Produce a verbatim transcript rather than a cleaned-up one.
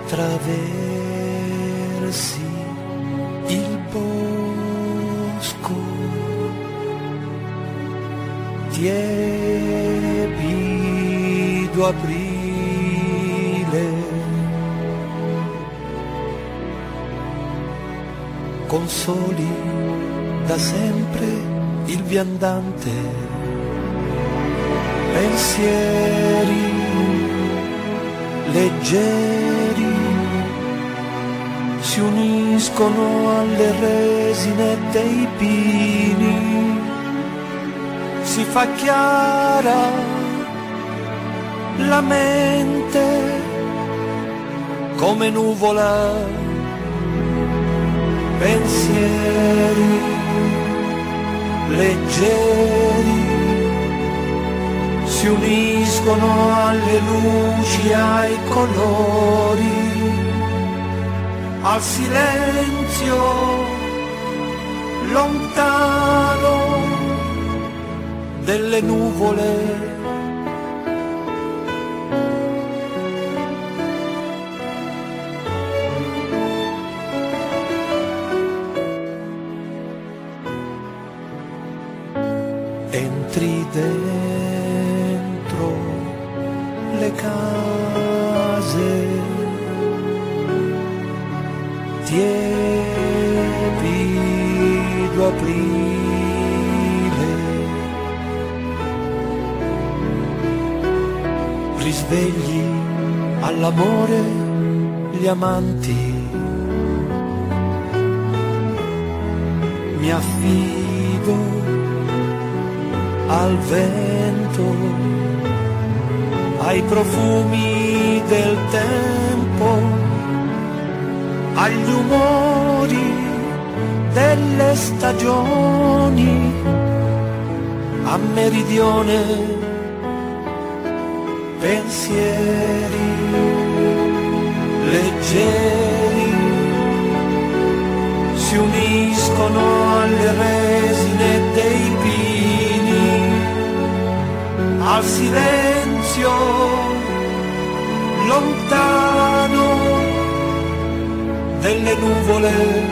attraversi il bosco, tiepido aprile, consoli da sempre il viandante, pensieri leggeri si uniscono alle resine dei pini, si fa chiara la mente come nuvola, pensieri leggeri si uniscono alle luci, ai colori, al silenzio lontano delle nuvole. Entri dentro le case, tiepido aprile, risvegli all'amore gli amanti, mi affido al vento, ai profumi del tempo, agli umori delle stagioni, a meridione, pensieri leggeri si uniscono alle resine dei pini, al silenzio lontano delle nuvole.